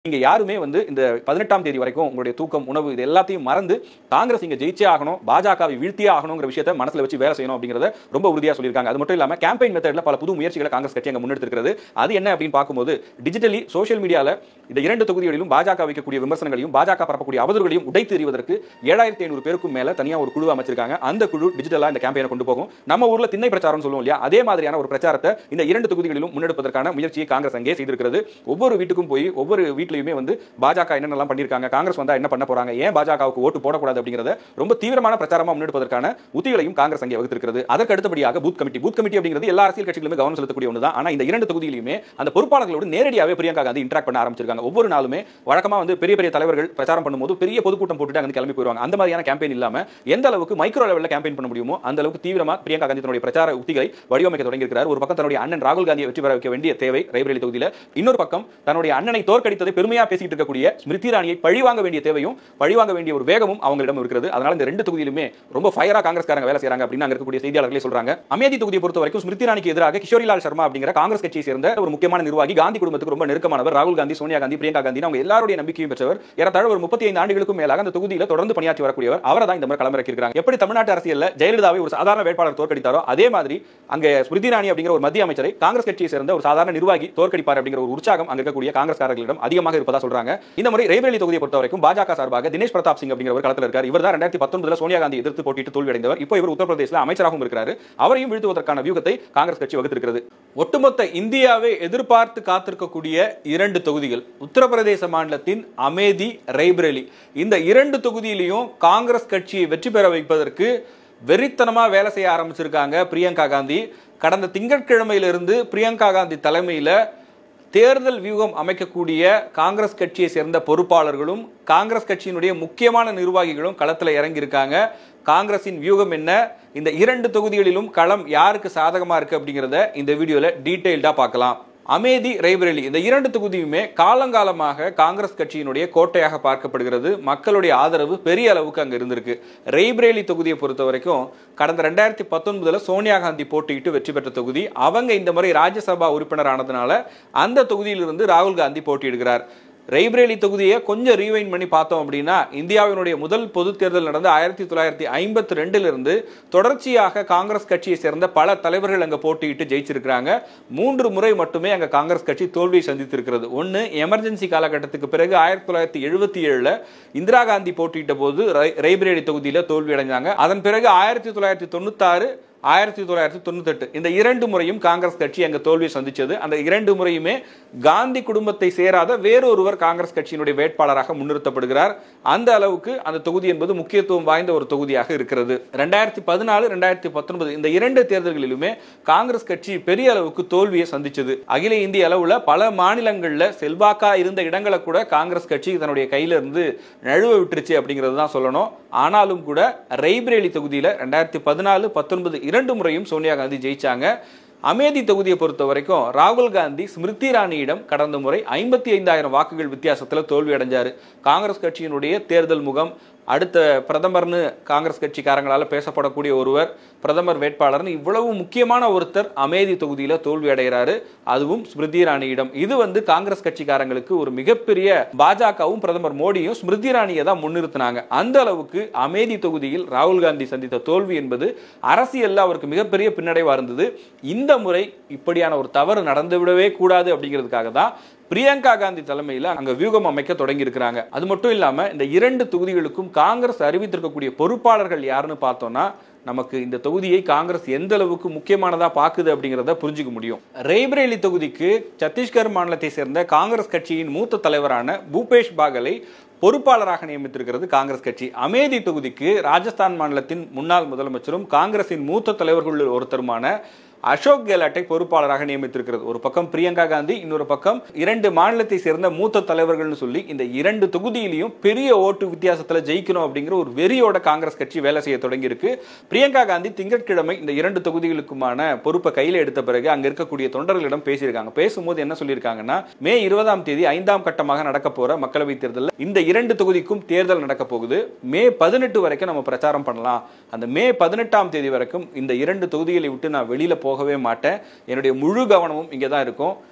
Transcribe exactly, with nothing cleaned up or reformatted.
நீங்க யாருமே வந்து இந்த பதினெட்டாம் தேதி வரைக்கும் உங்களுடைய தூக்கம் உணவு இது எல்லாத்தையும் மறந்து காங்கிரஸ் இங்க ஜெயிச்சே ஆகணும், பாஜகவை வீழ்த்தியே ஆகணும்ங்கற விஷயத்தை மனசுல வச்சு வேலை செய்யணும் அப்படிங்கறத ரொம்ப உறுதியா சொல்லிருக்காங்க. அது மட்டும் இல்லாம கேம்பெயின் மெத்தட்ல பல புது முயற்சிகளை காங்கிரஸ் கட்சி அங்க முன்னெடுத்திருக்கிறது. அது என்ன அப்படின்னு பாக்கும்போது டிஜிட்டலி சோஷியல் மீடியால இந்த இரண்டு தொகுதிகளிலும் பாஜக வைக்கக்கூடிய விமர்சனங்களையும் பாஜக பரப்பக்கூடிய அவதூறுகளையும் உடைத்து எறிவதற்கு ஏழாயிரத்து ஐநூறு பேருக்கும் மேல தனியா ஒரு குழு அமைச்சிருக்காங்க. அந்த குழு டிஜிட்டலா இந்த கேம்பெயினை கொண்டு போகும். நம்ம ஊர்ல திண்ணை பிரச்சாரம் சொல்லுவோம் இல்லையா, அதே மாதிரியான ஒரு பிரச்சாரத்தை இந்த இரண்டு தொகுதிகளிலும் முன்னெடுப்பதற்கான முயற்சியை காங்கிரஸ் அங்கே செய்திருக்கிறது. ஒவ்வொரு வீட்டுக்கும் போய் ஒவ்வொரு வீட்லயுமே வந்து பாஜக என்னென்னலாம் பண்ணிருக்காங்க, காங்கிரஸ் வந்தா என்ன பண்ண போறாங்க, ஏன் பாஜகவுக்கு ஓட்டு போடக்கூடாது அப்படிங்கறத ரொம்ப தீவிரமான பிரச்சாரமா முன்னெடுப்பதற்கான உத்திகளையும் காங்கிரஸ் அங்கே வகுத்திருக்கிறது. அதற்கு அடுத்தபடியாக பூத் கமிட்டி பூத் கமிட்டி அப்படிங்கிறது எல்லா அரசியல் கட்சிகளுமே கவனம் செலுத்தக்கூடிய ஒன்றுதான். ஆனா இந்த இரண்டு தொகுதியிலுமே அந்த பொறுப்பாளர்களோடு நேரடியாவே பிரியங்கா காந்தி இன்டராக்ட் பண்ண ஆரம்பிச்சிருக்காங்க. ஒவ்வொரு நாளுமே வழக்கமா வந்து பெரிய பெரிய தலைவர்கள் பிரச்சாரம் பண்ணும்போது பெரிய பொதுக்கூட்டம் போட்டுட்டு அங்க கிளம்பி போயிருவாங்க. அந்த மாதிரியான கேம்பெயின் இல்லாம எந்த அளவுக்கு மைக்ரோ லெவல்ல கேம்பெயின் பண்ண முடியுமோ அந்த அளவுக்கு தீவிரமா பிரியங்கா காந்தி தன்னுடைய பிரச்சார உத்திகளை வடிவமைக்க தொடங்கி இருக்கிறார். ஒரு பக்கம் தன்னுடைய அண்ணன் ராகுல் காந்தியை வெற்றி பெற வைக்க வேண்டிய தேவை ரேபரேலி தொகுதியில, இன்னொரு பக்கம் தன்னுடைய அண்ணனை தோற்கடித்ததை பெருமையா பேசிட்டு இருக்கக்கூடிய ஸ்மிருதி இரானியை பழிவாங்க வேண்டிய தேவையும் பழிவாங்க வேண்டிய ஒரு வேகமும் அவங்களிடம் இருக்கிறது. அதனால இந்த ரெண்டு தொகுதியிலுமே ரொம்ப ஃபயரா காங்கிரஸ்காரங்க வேலை செய்றாங்க அப்படின்னு அங்க இருக்கக்கூடிய செய்தியாளர்களே சொல்றாங்க. அமேதி தொகுதியை பொறுத்த வரைக்கும் ஸ்மிருதி இரானிக்கு எதிராக கிஷோரிலால் சர்மா அப்படிங்கிற காங்கிரஸ் கட்சியை சேர்ந்த ஒரு முக்கியமான நிர்வாகி, காந்தி குடும்பத்துக்கு ரொம்ப நெருக்கமானவர். ராகுல் காந்தி, சோனியா காந்தி, பிரியங்கா காந்தி அவங்க எல்லாருடைய நம்பிக்கையும் பெற்றவர். ஏறத்தாழ ஒரு முப்பத்தி ஐந்து ஆண்டுகளுக்கும் மேலாக அந்த தொகுதியில தொடர்ந்து பணியாற்றி வரக்கூடியவர். அவரை தான் இந்த மாதிரி களமிறக்கி இருக்காங்க. எப்படி தமிழ்நாட்டு அரசியல்ல ஜெயலலிதாவை ஒரு சாதாரண வேட்பாளர் தோற்கடித்தாரோ அதே மாதிரி அங்க ஸ்மிருதி இரானி அப்படிங்கிற ஒரு மத்திய அமைச்சரை காங்கிரஸ் கட்சியை சேர்ந்த ஒரு சாதாரண நிர்வாகி தோற்கடிப்பார் அப்படிங்கிற ஒரு உற்சாகம் அங்க இருக்கக்கூடிய காங்கிரஸ்காரர்களிடம் அதிகமாக இருப்பதா சொல்றாங்க. இந்த முறை ரேபரேலி தொகுதியை பொறுத்த வரைக்கும் பாஜக சார்பாக தினேஷ் பிரதாப் சிங் அப்படிங்கிற களத்தில் இருக்கார். இவர் தான் இரண்டாயிரத்து பத்தொன்பதுல சோனியா காந்தி எதிர்த்து போட்டியிட்டு தோல்வி அடைந்தவர். இப்போ இவர் உத்தரப்பிரதேசல அமைச்சராகவும் இருக்கிறார். அவரையும் வீழ்த்துவதற்கான வியூகத்தை காங்கிரஸ் கட்சி வகுத்திருக்கிறது. ஒட்டுமொத்த இந்தியாவை எதிர்பார்த்து காத்திருக்கக்கூடிய இரண்டு தொகுதிகள் உத்தரப்பிரதேச மாநிலத்தின் அமேதி, ரேபரேலி இந்த இரண்டு தொகுதியிலையும் காங்கிரஸ் கட்சியை வெற்றி பெற வைப்பதற்கு வெறித்தனமா வேலை செய்ய ஆரம்பிச்சிருக்காங்க பிரியங்கா காந்தி. கடந்த திங்கட்கிழமையிலிருந்து பிரியங்கா காந்தி தலைமையில தேர்தல் வியூகம் அமைக்கக்கூடிய காங்கிரஸ் கட்சியை சேர்ந்த பொறுப்பாளர்களும் காங்கிரஸ் கட்சியினுடைய முக்கியமான நிர்வாகிகளும் களத்தில் இறங்கி இருக்காங்க. காங்கிரசின் வியூகம் என்ன, இந்த இரண்டு தொகுதிகளிலும் களம் யாருக்கு சாதகமா இருக்கு அப்படிங்கறத இந்த வீடியோல டீடைல்டா பார்க்கலாம். அமேதி, ரேபரேலி இந்த இரண்டு தொகுதியுமே காலங்காலமாக காங்கிரஸ் கட்சியினுடைய கோட்டையாக பார்க்கப்படுகிறது. மக்களுடைய ஆதரவு பெரிய அளவுக்கு அங்க இருந்திருக்கு. ரேபரேலி தொகுதியை பொறுத்த வரைக்கும் கடந்த ரெண்டாயிரத்தி பத்தொன்பதுல சோனியா காந்தி போட்டியிட்டு வெற்றி பெற்ற தொகுதி. அவங்க இந்த முறை ராஜ்யசபா உறுப்பினர் ஆனதுனால அந்த தொகுதியிலிருந்து ராகுல் காந்தி போட்டியிடுகிறார். ரேபரேலி தொகுதியை கொஞ்சம் ரீவைண்ட் பண்ணி பார்த்தோம் அப்படின்னா இந்தியாவினுடைய முதல் பொது தேர்தல் நடந்த ஆயிரத்தி தொள்ளாயிரத்தி ஐம்பத்தி ரெண்டுல இருந்து தொடர்ச்சியாக காங்கிரஸ் கட்சியை சேர்ந்த பல தலைவர்கள் அங்க போட்டியிட்டு ஜெயிச்சிருக்கிறாங்க. மூன்று முறை மட்டுமே அங்க காங்கிரஸ் கட்சி தோல்வியை சந்தித்திருக்கிறது. ஒன்னு எமர்ஜென்சி காலகட்டத்துக்கு பிறகு ஆயிரத்தி தொள்ளாயிரத்தி எழுபத்தி ஏழுல இந்திரா காந்தி போட்டியிட்ட போது ரேபரேலி தொகுதியில தோல்வி அடைஞ்சாங்க. அதன் பிறகு ஆயிரத்தி தொள்ளாயிரத்தி தொண்ணூத்தி ஆறு ஆயிரத்தி தொள்ளாயிரத்தி தொண்ணூத்தி எட்டு இந்த இரண்டு முறையும் காங்கிரஸ் கட்சி அங்க தோல்வியை சந்திச்சது. அந்த இரண்டு முறையுமே காந்தி குடும்பத்தை சேராத வேறொருவர் காங்கிரஸ் கட்சியினுடைய வேட்பாளராக முன்னிறுத்தப்படுகிறார். அந்த அளவுக்கு அந்த தொகுதி என்பது முக்கியத்துவம் வாய்ந்த ஒரு தொகுதியாக இருக்கிறது. ரெண்டாயிரத்தி பதினாலு ரெண்டாயிரத்தி பத்தொன்பது இந்த இரண்டு தேர்தல்களிலுமே காங்கிரஸ் கட்சி பெரிய அளவுக்கு தோல்வியை சந்திச்சது. அகில இந்திய அளவுல பல மாநிலங்கள்ல செல்வாக்கா இருந்த இடங்களை கூட காங்கிரஸ் கட்சி தன்னுடைய கையில இருந்து நழுவ விட்டுருச்சு அப்படிங்கிறது தான் சொல்லணும். ஆனாலும் கூட ரேபரேலி தொகுதியில ரெண்டாயிரத்தி பதினாலு பத்தொன்பது இரண்டு முறையும் சோனியா காந்தி ஜெயிச்சாங்க. அமேதி தொகுதியை பொறுத்த வரைக்கும் ராகுல் காந்தி ஸ்மிருதி இரானியிடம் கடந்த முறை ஐம்பத்தி ஐந்தாயிரம் வாக்குகள் வித்தியாசத்தில் தோல்வி அடைஞ்சாரு. காங்கிரஸ் கட்சியினுடைய தேர்தல் முகம், அடுத்த பிரதமர்னு காங்கிரஸ் கட்சிக்காரங்களால பேசப்படக்கூடிய ஒருவர், பிரதமர் வேட்பாளர்னு இவ்வளவு முக்கியமான ஒருத்தர் அமேதி தொகுதியில தோல்வி அடைகிறாரு, அதுவும் ஸ்மிருதி இரானியிடம். இது வந்து காங்கிரஸ் கட்சிக்காரங்களுக்கு ஒரு மிகப்பெரிய, பாஜகவும் பிரதமர் மோடியும் ஸ்மிருதி இரானியை தான் முன்னிறுத்தினாங்க. அந்த அளவுக்கு அமேதி தொகுதியில் ராகுல் காந்தி சந்தித்த தோல்வி என்பது அரசியல்ல அவருக்கு மிகப்பெரிய பின்னடைவா இருந்தது. இந்த முறை இப்படியான ஒரு தவறு நடந்துவிடவே கூடாது அப்படிங்கிறதுக்காக தான் பிரியங்கா காந்தி தலைமையில் அங்க வியூகம் அமைக்க தொடங்கி இருக்கிறாங்க. அது மட்டும் இல்லாம இந்த இரண்டு தொகுதிகளுக்கும் காங்கிரஸ் அறிவித்திருக்கக்கூடிய பொறுப்பாளர்கள் யாருன்னு பார்த்தோம்னா நமக்கு இந்த தொகுதியை காங்கிரஸ் எந்த அளவுக்கு முக்கியமானதா பாக்குது அப்படிங்கறத புரிஞ்சுக்க முடியும். ரேபரேலி தொகுதிக்கு சத்தீஸ்கர் மாநிலத்தை சேர்ந்த காங்கிரஸ் கட்சியின் மூத்த தலைவரான பூபேஷ் பாகலை பொறுப்பாளராக நியமித்திருக்கிறது காங்கிரஸ் கட்சி. அமேதி தொகுதிக்கு ராஜஸ்தான் மாநிலத்தின் முன்னாள் முதலமைச்சரும் காங்கிரசின் மூத்த தலைவர்கள் ஒருத்தருமான அசோக் கெலாட்டை பொறுப்பாளராக நியமித்திருக்கிறது. ஒரு பக்கம் பிரியங்கா காந்தி, இன்னொரு பக்கம் இரண்டு மாநிலத்தை சேர்ந்த மூத்த தலைவர்கள் சொல்லி இந்த இரண்டு தொகுதியிலையும் பெரிய ஓட்டு வித்தியாசத்துல ஜெயிக்கணும் அப்படிங்கிற ஒரு வெறியோட காங்கிரஸ் கட்சி வேலை செய்ய தொடங்கி இருக்கு. பிரியங்கா காந்தி திங்கட்கிழமை இந்த இரண்டு தொகுதிகளுக்குமான பொறுப்பை கையில எடுத்த பிறகு அங்க இருக்கக்கூடிய தொண்டர்களிடம் பேசியிருக்காங்க. பேசும்போது என்ன சொல்லியிருக்காங்கன்னா, மே இருபதாம் தேதி ஐந்தாம் கட்டமாக நடக்க போற மக்களவை தேர்தலில் இந்த இரண்டு தொகுதிக்கும் தேர்தல் நடக்க போகுது. மே பதினெட்டு வரைக்கும் நம்ம பிரச்சாரம் பண்ணலாம். அந்த மே பதினெட்டாம் தேதி வரைக்கும் இந்த இரண்டு தொகுதிகளை விட்டு நான் வெளியில போகவே மாட்டேன். என்னுடைய முழு கவனமும் இங்கே தான் இருக்கும்.